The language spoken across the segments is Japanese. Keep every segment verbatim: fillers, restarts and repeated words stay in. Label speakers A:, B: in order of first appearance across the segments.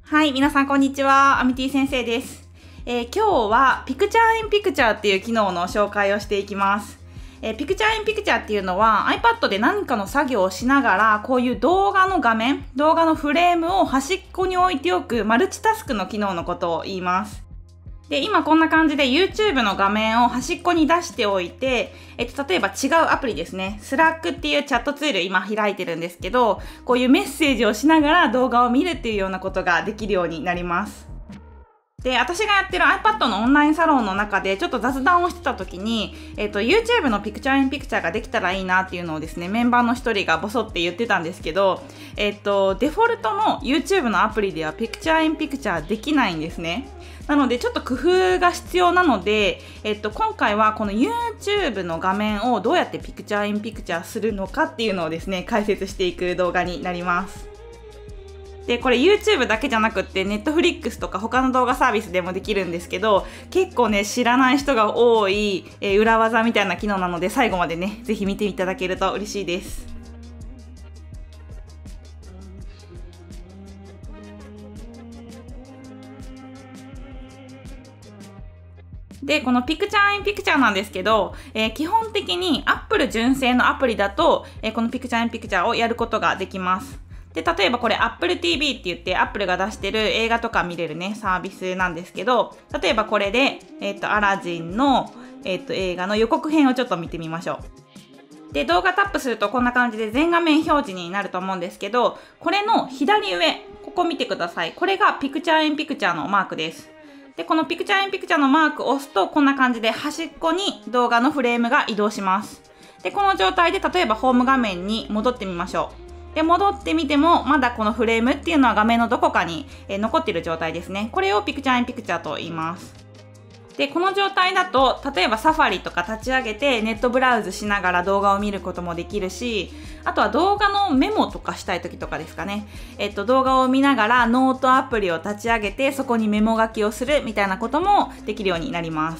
A: はい、皆さんこんにちは。アミティ先生です。えー、今日はピクチャーインピクチャーっていう機能の紹介をしていきます。えー、ピクチャーインピクチャーっていうのは iPad で何かの作業をしながらこういう動画の画面、動画のフレームを端っこに置いておくマルチタスクの機能のことを言います。で、今こんな感じで YouTube の画面を端っこに出しておいて、えっと、例えば違うアプリですね。Slack っていうチャットツール今開いてるんですけど、こういうメッセージをしながら動画を見るっていうようなことができるようになります。で、私がやってる iPad のオンラインサロンの中でちょっと雑談をしてた時に、えっと、YouTube のピクチャーインピクチャーができたらいいなっていうのをですね、メンバーの一人がボソって言ってたんですけど、えっと、デフォルトの YouTube のアプリではピクチャーインピクチャーできないんですね。なのでちょっと工夫が必要なので、えっと、今回はこの YouTube の画面をどうやってピクチャーインピクチャーするのかっていうのをですね、解説していく動画になります。で、これ YouTube だけじゃなくって Netflix とか他の動画サービスでもできるんですけど、結構ね、知らない人が多い、えー、裏技みたいな機能なので、最後までね、ぜひ見ていただけると嬉しいです。で、このピクチャーインピクチャーなんですけど、えー、基本的に Apple 純正のアプリだと、えー、このピクチャーインピクチャーをやることができます。で、例えばこれ Apple ティーブイ って言って Apple が出してる映画とか見れるね、サービスなんですけど、例えばこれで、えっと、アラジンの、えっと、映画の予告編をちょっと見てみましょう。で、動画タップするとこんな感じで全画面表示になると思うんですけど、これの左上、ここ見てください。これがピクチャーインピクチャーのマークです。で、このピクチャーインピクチャーのマークを押すと、こんな感じで端っこに動画のフレームが移動します。で、この状態で例えばホーム画面に戻ってみましょう。で、戻ってみても、まだこのフレームっていうのは画面のどこかに、えー、残っている状態ですね。これをピクチャーインピクチャーと言います。で、この状態だと、例えばサファリとか立ち上げてネットブラウズしながら動画を見ることもできるし、あとは動画のメモとかしたい時とかですかね。えっと、動画を見ながらノートアプリを立ち上げてそこにメモ書きをするみたいなこともできるようになります。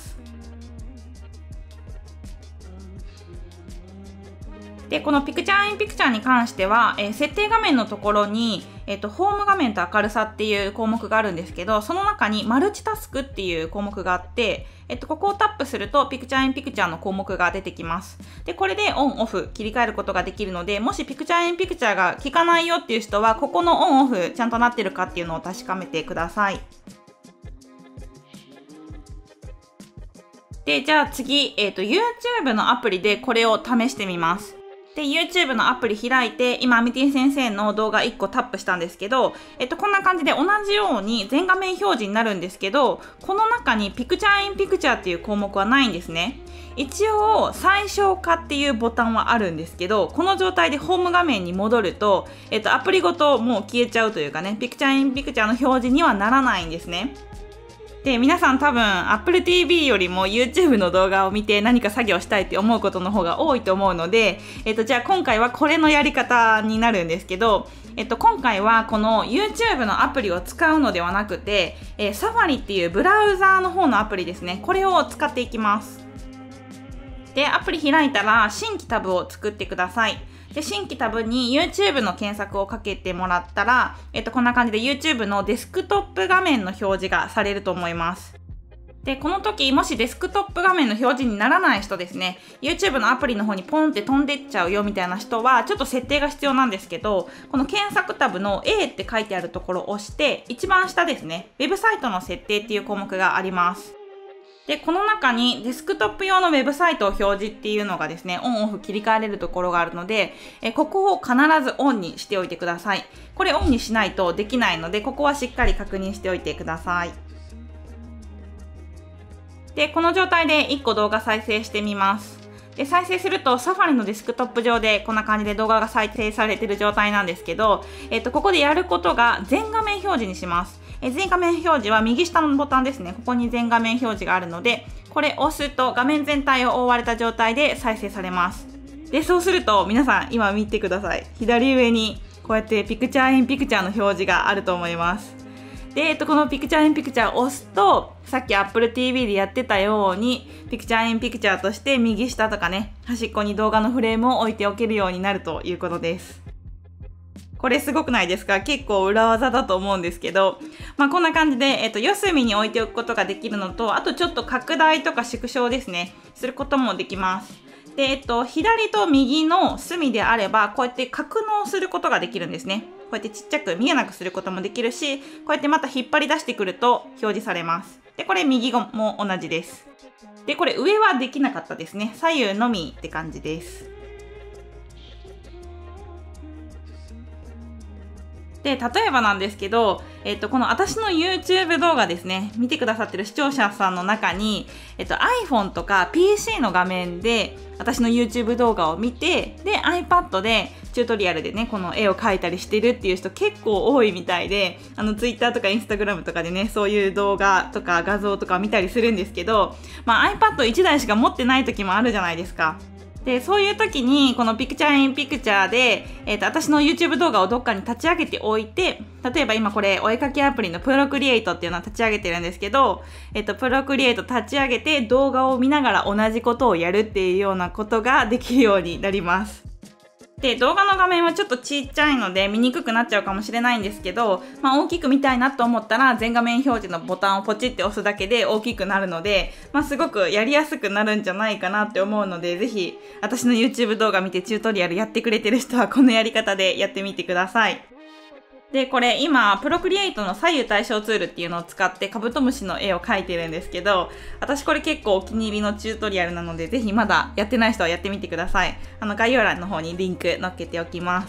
A: で、このピクチャーインピクチャーに関しては、えー、設定画面のところに、えっと、ホーム画面と明るさっていう項目があるんですけど、その中にマルチタスクっていう項目があって、えっと、ここをタップするとピクチャーインピクチャーの項目が出てきます。で、これでオンオフ切り替えることができるので、もしピクチャーインピクチャーが効かないよっていう人は、ここのオンオフちゃんとなってるかっていうのを確かめてください。で、じゃあ次、えっと、YouTube のアプリでこれを試してみます。で、YouTube のアプリ開いて、今、アミティ先生の動画いっこタップしたんですけど、えっと、こんな感じで同じように全画面表示になるんですけど、この中にピクチャーインピクチャーっていう項目はないんですね。一応、最小化っていうボタンはあるんですけど、この状態でホーム画面に戻ると、えっと、アプリごともう消えちゃうというかね、ピクチャーインピクチャーの表示にはならないんですね。で、皆さん多分 Apple ティーブイ よりも YouTube の動画を見て何か作業したいって思うことの方が多いと思うので、えっと、じゃあ今回はこれのやり方になるんですけど、えっと、今回はこの YouTube のアプリを使うのではなくて、えー、Safari っていうブラウザーの方のアプリですね。これを使っていきます。で、アプリ開いたら新規タブを作ってください。で、新規タブに YouTube の検索をかけてもらったら、えっと、こんな感じで YouTube のデスクトップ画面の表示がされると思います。で、この時、もしデスクトップ画面の表示にならない人ですね、YouTube のアプリの方にポンって飛んでっちゃうよみたいな人は、ちょっと設定が必要なんですけど、この検索タブの A って書いてあるところを押して、一番下ですね、ウェブサイトの設定っていう項目があります。で、この中にデスクトップ用のウェブサイトを表示っていうのがですね、オンオフ切り替えれるところがあるので、えここを必ずオンにしておいてください。これオンにしないとできないので、ここはしっかり確認しておいてください。で、この状態でいっこ動画再生してみます。で、再生すると Safari のデスクトップ上でこんな感じで動画が再生されている状態なんですけど、えっと、ここでやることが全画面表示にします。え全画面表示は右下のボタンですね。ここに全画面表示があるので、これ押すと画面全体を覆われた状態で再生されます。で、そうすると皆さん今見てください。左上にこうやってピクチャーインピクチャーの表示があると思います。で、えっと、このピクチャーインピクチャーを押すと、さっき Apple ティーブイ でやってたように、ピクチャーインピクチャーとして右下とかね、端っこに動画のフレームを置いておけるようになるということです。 これすごくないですか？結構裏技だと思うんですけど、まあこんな感じで、えっと、四隅に置いておくことができるのと、あとちょっと拡大とか縮小ですね、することもできます。で、えっと、左と右の隅であれば、こうやって格納することができるんですね。こうやってちっちゃく見えなくすることもできるし、こうやってまた引っ張り出してくると表示されます。で、これ右も同じです。で、これ上はできなかったですね。左右のみって感じです。で、例えばなんですけど、えっと、この私の YouTube 動画ですね、見てくださってる視聴者さんの中に、えっと、iPhone とか ピーシー の画面で私の YouTube 動画を見て、で、iPad でチュートリアルでね、この絵を描いたりしてるっていう人結構多いみたいで、あの、Twitter とか Instagram とかでね、そういう動画とか画像とか見たりするんですけど、まあ iPad いちだいしか持ってない時もあるじゃないですか。で、そういう時に、このピクチャーインピクチャーで、えっと、私の YouTube 動画をどっかに立ち上げておいて、例えば今これ、お絵かきアプリのプロクリエイトっていうのを立ち上げてるんですけど、えっと、プロクリエイト立ち上げて動画を見ながら同じことをやるっていうようなことができるようになります。で、動画の画面はちょっとちっちゃいので見にくくなっちゃうかもしれないんですけど、まあ、大きく見たいなと思ったら全画面表示のボタンをポチって押すだけで大きくなるので、まあ、すごくやりやすくなるんじゃないかなって思うので、ぜひ私の YouTube 動画見てチュートリアルやってくれてる人はこのやり方でやってみてください。で、これ今、プロクリエイトの左右対称ツールっていうのを使ってカブトムシの絵を描いてるんですけど、私これ結構お気に入りのチュートリアルなので、ぜひまだやってない人はやってみてください。あの、概要欄の方にリンク載っけておきます。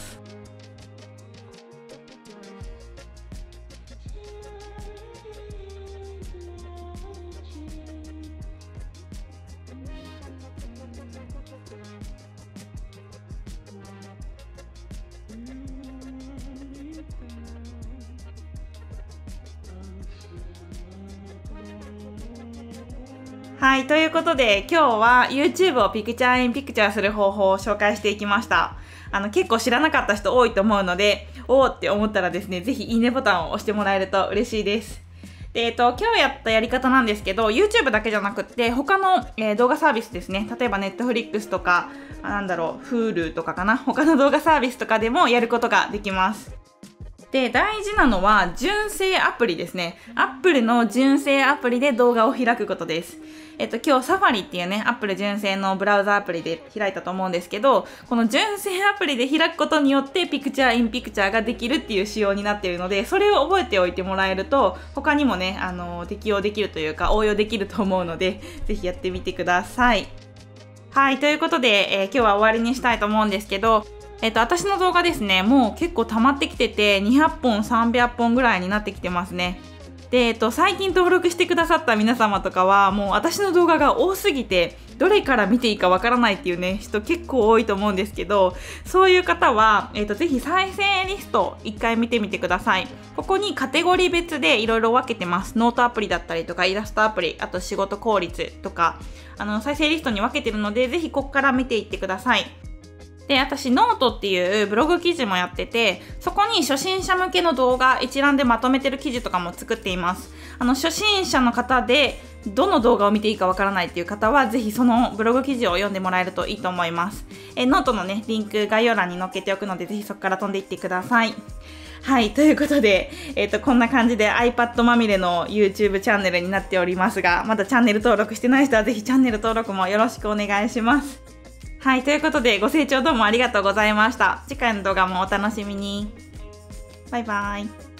A: はい、ということで今日は YouTube をピクチャーインピクチャーする方法を紹介していきました。あの結構知らなかった人多いと思うので、おーって思ったらですね、ぜひいいねボタンを押してもらえると嬉しいです。で、えっと、今日やったやり方なんですけど、YouTube だけじゃなくって、他の、えー、動画サービスですね。例えば Netflix とか、なんだろう、Hulu とかかな。他の動画サービスとかでもやることができます。で、大事なのは純正アプリですね。Apple の純正アプリで動画を開くことです。えっと、今日 Safari っていうね、Apple 純正のブラウザアプリで開いたと思うんですけど、この純正アプリで開くことによって Picture in Picture ができるっていう仕様になっているので、それを覚えておいてもらえると、他にもね、あの、適用できるというか応用できると思うので、ぜひやってみてください。はい、ということで、えー、今日は終わりにしたいと思うんですけど、えっと、私の動画ですね、もう結構溜まってきてて、にひゃっぽん、さんびゃっぽんぐらいになってきてますね。で、えっと、最近登録してくださった皆様とかは、もう私の動画が多すぎて、どれから見ていいかわからないっていうね、人結構多いと思うんですけど、そういう方は、えっと、ぜひ再生リスト一回見てみてください。ここにカテゴリー別でいろいろ分けてます。ノートアプリだったりとか、イラストアプリ、あと仕事効率とか、あの、再生リストに分けてるので、ぜひここから見ていってください。で、私、ノートっていうブログ記事もやってて、そこに初心者向けの動画一覧でまとめてる記事とかも作っています。あの、初心者の方で、どの動画を見ていいかわからないっていう方は、ぜひそのブログ記事を読んでもらえるといいと思います。え、ノートのね、リンク概要欄に載っけておくので、ぜひそこから飛んでいってください。はい、ということで、えっと、こんな感じで iPad まみれの YouTube チャンネルになっておりますが、まだチャンネル登録してない人は、ぜひチャンネル登録もよろしくお願いします。はい、ということでご清聴どうもありがとうございました。次回の動画もお楽しみに。バイバイ。